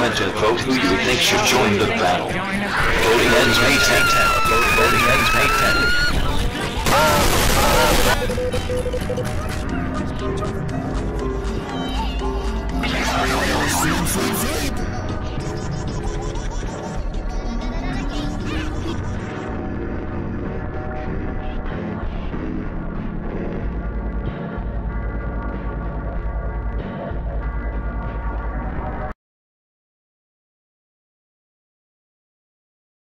time to vote who you think should join the battle. Voting ends May 10th. Voting ends May 10th.